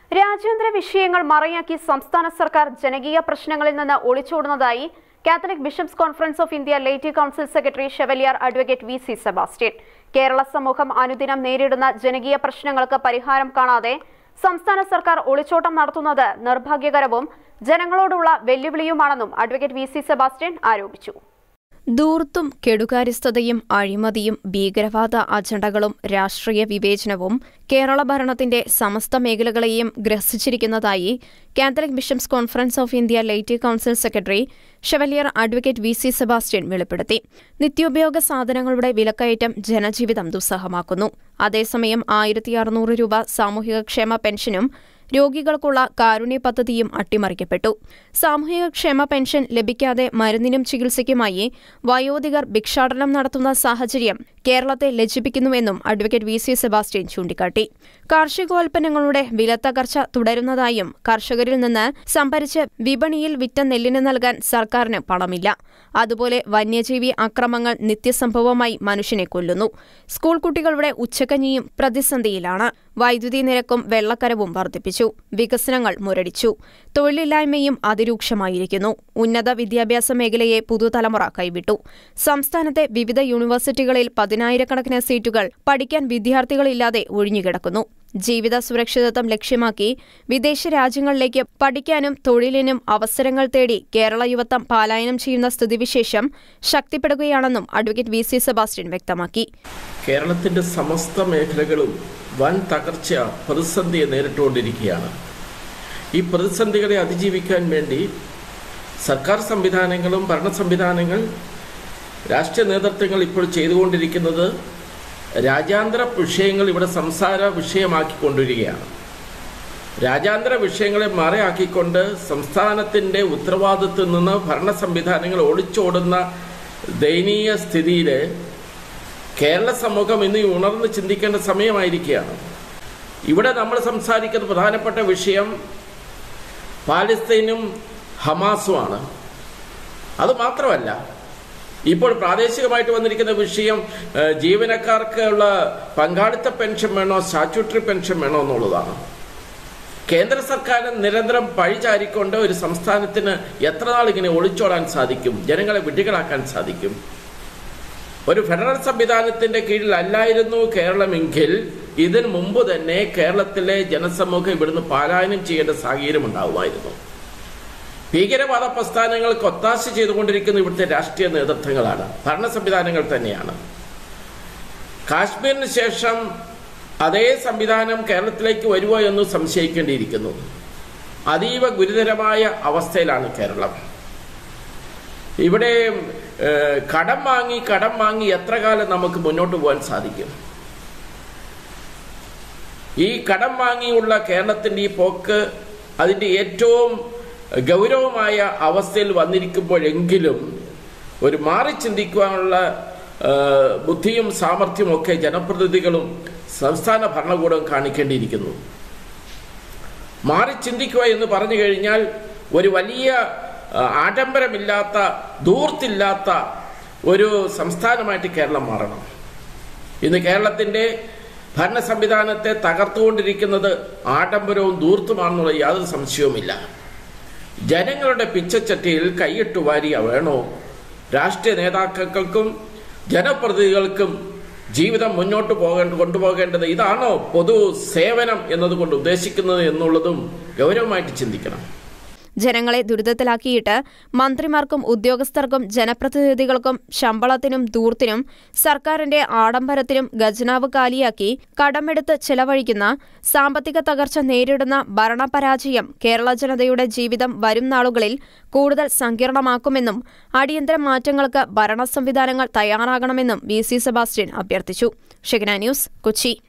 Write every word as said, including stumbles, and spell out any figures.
രാജ്യാന്തര വിഷയങ്ങൾ മറയാക്കി സംസ്ഥാന സർക്കാർ ജനകീയ പ്രശ്നങ്ങളിൽ നിന്ന് ഒളിച്ചോടുന്നതായി Catholic Bishops Conference of India Laity Council secretary Chevalier advocate V C Sebastian. Kerala സമൂഹം അനുദിനം നേരിടുന്ന ജനകീയ പ്രശ്നങ്ങൾക്ക് പരിഹാരം കാണാതെ സംസ്ഥാന സർക്കാർ ഒളിച്ചോട്ടം നടത്തുന്നത് നിർഭാഗ്യകരവും ജനങ്ങളോടുള്ള വെല്ലുവിളിയുമാണെന്നും അഡ്വക്കേറ്റ് വി സി സെബാസ്റ്റ്യൻ ആരോപിച്ചു. ധൂർത്തും കെടുകാര്യസ്ഥതയും അഴിമതിയും ഭീകരവാദ അജണ്ടകളും രാഷ്ട്രീയ വിവേചനവും കേരള ഭരണത്തിന്റെ സമസ്ത മേഖലകളെയും ഗ്രസിച്ചിരിക്കുന്നതായി Catholic Bishops Conference of India Laity Council secretary Chevalier advocate V C Sebastian വെളിപ്പെടുത്തി. നിത്യോപയോഗ സാധനങ്ങളുടെ വിലക്കയറ്റം ജനജീവിതം ദുസ്സഹമാക്കുന്നു. അതേസമയം ആയിരത്തി അറുന്നൂറ് രൂപ സാമൂഹികക്ഷേമ പെൻഷനും രോഗികൾക്കുള്ള കാരുണ്യ പദ്ധതിയും അട്ടിമറിക്കപ്പെട്ടു. സാമൂഹികക്ഷേമ പെൻഷൻ ലഭിക്കാതെ മരുന്നിനും ചികിത്സയ്ക്കുമായി വയോധികർ ഭിക്ഷാടനം നടത്തുന്ന സാഹചര്യം കേരളത്തെ ലജ്ജിപ്പിക്കുന്നുവെന്നും അഡ്വക്കേറ്റ് വി സി സെബാസ്റ്റ്യൻ ചൂണ്ടിക്കാട്ടി. കാർഷികോൽപ്പന്നങ്ങളുടെ വിലത്തകർച്ച തുടരുന്നതായും കർഷകരിൽ നിന്ന് സംഭരിച്ച് വിപണിയിൽ വിറ്റ നെല്ലിന് നൽകാൻ സർക്കാരിന് പണമില്ല. അതുപോലെ വന്യജീവി അക്രമങ്ങൾ നിത്യസംഭവമായി മനുഷ്യനെ കൊല്ലുന്നു. സ്കൂൾ കുട്ടികളുടെ ഉച്ചക്കഞ്ഞിയും പ്രതിസന്ധിയിലാണ്. വൈദ്യുതി നിരക്കും വെള്ളക്കരവും വർദ്ധിപ്പിച്ചു. വികസനങ്ങൾ മുരടിച്ചു. തൊഴിലില്ലായ്മയും അതിരൂക്ഷമായിരിക്കുന്നു. ഉന്നത വിദ്യാഭ്യാസ മേഖലയെ പുതുതലമുറ കൈവിട്ടു. സംസ്ഥാനത്തെ വിവിധ യൂണിവേഴ്സിറ്റികളിൽ പതിനായിരക്കണക്കിന് സീറ്റുകൾ പഠിക്കാൻ വിദ്യാർത്ഥികളില്ലാതെ ഒഴിഞ്ഞുകിടക്കുന്നു. ജീവിത സുരക്ഷിതത്വം ലക്ഷ്യമാക്കി വിദേശ രാജ്യങ്ങളിലേക്ക് പഠിക്കാനും തൊഴിലിനും അവസരങ്ങൾ തേടി കേരള യുവത്വം പലായനം ചെയ്യുന്ന സ്ഥിതിവിശേഷം ശക്തിപ്പെടുകയാണെന്നും അഡ്വക്കേറ്റ് വി സി സെബാസ്റ്റ്യൻ വ്യക്തമാക്കി. കേരളത്തിന്റെ സമസ്ത മേഖലകളും വൻ തകർച്ച പ്രതിസന്ധിയെ നേരിട്ടുകൊണ്ടിരിക്കുകയാണ്. ഈ പ്രതിസന്ധികളെ അതിജീവിക്കാൻ വേണ്ടി സർക്കാർ സംവിധാനങ്ങളും ഭരണ സംവിധാനങ്ങൾ രാഷ്ട്രീയ നേതൃത്വങ്ങൾ ഇപ്പോൾ ചെയ്തുകൊണ്ടിരിക്കുന്നത് രാജ്യാന്തര വിഷയങ്ങൾ ഇവിടെ സംസാര വിഷയമാക്കിക്കൊണ്ടിരിക്കുകയാണ്. രാജ്യാന്തര വിഷയങ്ങളെ മറയാക്കിക്കൊണ്ട് സംസ്ഥാനത്തിൻ്റെ ഉത്തരവാദിത്വത്തിൽ നിന്ന് ഭരണ സംവിധാനങ്ങൾ ഒളിച്ചോടുന്ന ദയനീയ സ്ഥിതിയിൽ കേരള സമൂഹം ഇന്ന് ഉണർന്ന് ചിന്തിക്കേണ്ട സമയമായിരിക്കുകയാണ്. ഇവിടെ നമ്മൾ സംസാരിക്കുന്ന പ്രധാനപ്പെട്ട വിഷയം പാലസ്തീനും ഹമാസുമാണ്. അതുമാത്രമല്ല, ഇപ്പോൾ പ്രാദേശികമായിട്ട് വന്നിരിക്കുന്ന വിഷയം ജീവനക്കാർക്ക് ഉള്ള പങ്കാളിത്ത പെൻഷൻ വേണോ സ്റ്റാറ്റ്യൂട്ടറി പെൻഷൻ വേണോ എന്നുള്ളതാണ്. കേന്ദ്ര സർക്കാരിന് നിരന്തരം പഴിചാരിക്കൊണ്ട് ഒരു സംസ്ഥാനത്തിന് എത്ര നാൾ ഇങ്ങനെ ഒളിച്ചോടാൻ സാധിക്കും? ജനങ്ങളെ വിഡ്ഢികളാക്കാൻ സാധിക്കും? ഒരു ഫെഡറൽ സംവിധാനത്തിന്റെ കീഴിലല്ലായിരുന്നു കേരളമെങ്കിൽ ഇതിനു മുമ്പ് തന്നെ കേരളത്തിലെ ജനസമൂഹം ഇവിടുന്ന് പലായനം ചെയ്യേണ്ട സാഹചര്യം ഉണ്ടാവുമായിരുന്നു. ഭീകരവാദ പ്രസ്ഥാനങ്ങൾക്ക് ഒത്താശ ചെയ്തുകൊണ്ടിരിക്കുന്ന ഇവിടുത്തെ രാഷ്ട്രീയ നേതൃത്വങ്ങളാണ്, ഭരണ സംവിധാനങ്ങൾ തന്നെയാണ്. കാശ്മീരിന് ശേഷം അതേ സംവിധാനം കേരളത്തിലേക്ക് വരുമോ എന്ന് സംശയിക്കേണ്ടിയിരിക്കുന്നു. അതീവ ഗുരുതരമായ അവസ്ഥയിലാണ് കേരളം. ഇവിടെ കടം വാങ്ങി കടം വാങ്ങി എത്ര കാലം നമുക്ക് മുന്നോട്ട് പോകാൻ സാധിക്കും? ഈ കടം വാങ്ങിയുള്ള കേരളത്തിൻ്റെ ഈ പോക്ക് അതിൻ്റെ ഏറ്റവും ഗൗരവമായ അവസ്ഥയിൽ വന്നിരിക്കുമ്പോഴെങ്കിലും ഒരു മാറി ചിന്തിക്കുവാനുള്ള ബുദ്ധിയും സാമർഥ്യവും ഒക്കെ ജനപ്രതിനിധികളും സംസ്ഥാന ഭരണകൂടവും കാണിക്കേണ്ടിയിരിക്കുന്നു. മാറി ചിന്തിക്കുക എന്ന് പറഞ്ഞു കഴിഞ്ഞാൽ ഒരു വലിയ ആഡംബരമില്ലാത്ത ധൂർത്തില്ലാത്ത ഒരു സംസ്ഥാനമായിട്ട് കേരളം മാറണം. ഇന്ന് കേരളത്തിൻ്റെ ഭരണ സംവിധാനത്തെ തകർത്തുകൊണ്ടിരിക്കുന്നത് ആഡംബരവും ധൂർത്തുമാണെന്നുള്ള യാതൊരു സംശയവുമില്ല. ജനങ്ങളുടെ പിച്ചച്ചട്ടിയിൽ കൈയിട്ട് വാരിയ വേണോ രാഷ്ട്രീയ നേതാക്കൾക്കും ജനപ്രതിനിധികൾക്കും ജീവിതം മുന്നോട്ട് പോകേണ്ട കൊണ്ടുപോകേണ്ടത്? ഇതാണോ പൊതു സേവനം എന്നതുകൊണ്ട് ഉദ്ദേശിക്കുന്നത് എന്നുള്ളതും ഗൗരവമായിട്ട് ചിന്തിക്കണം. ജനങ്ങളെ ദുരിതത്തിലാക്കിയിട്ട് മന്ത്രിമാർക്കും ഉദ്യോഗസ്ഥർക്കും ജനപ്രതിനിധികൾക്കും ശമ്പളത്തിനും ധൂർത്തിനും സർക്കാരിന്റെ ആഡംബരത്തിനും ഖജനാവ് കാലിയാക്കി കടമെടുത്ത് ചെലവഴിക്കുന്ന സാമ്പത്തിക തകർച്ച നേരിടുന്ന ഭരണപരാജയം കേരള ജനതയുടെ ജീവിതം വരും നാളുകളിൽ കൂടുതൽ സങ്കീർണമാക്കുമെന്നും അടിയന്തര മാറ്റങ്ങൾക്ക് ഭരണ സംവിധാനങ്ങൾ തയ്യാറാകണമെന്നും വി സി സെബാസ്റ്റ്യൻ അഭ്യർത്ഥിച്ചു. ഷെഗ്ന ന്യൂസ്, കൊച്ചി.